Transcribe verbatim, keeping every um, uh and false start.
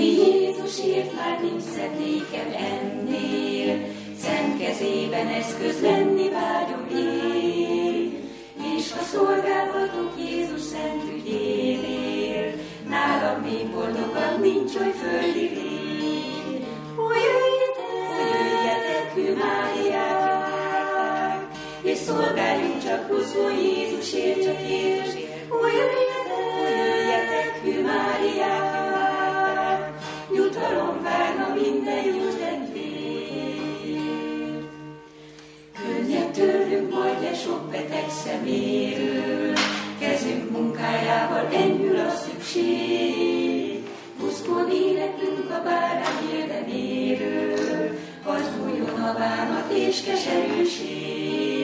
Mi Jézusért már nincs szedékem ennél, szent kezében eszköz lenni vágyom én. És ha szolgálhatok Jézus szent ügyénél, nálam még boldogabb nincs oly földi lény. Ó, jöjjetek, jöjjetek, hű Máriák, és szolgáljunk csak pusztul Jézusért, csak Jézusért. Ó, jöjjetek, jöjjetek, hű Máriák, jutalom várna minden jó testvér. Könnyebb tőlünk majd le sok beteg szeméről, kezünk munkájával enyhül a szükség. Buszkon éneklünk a bárány érdeméről, hadd múljon a bánat és keserűség.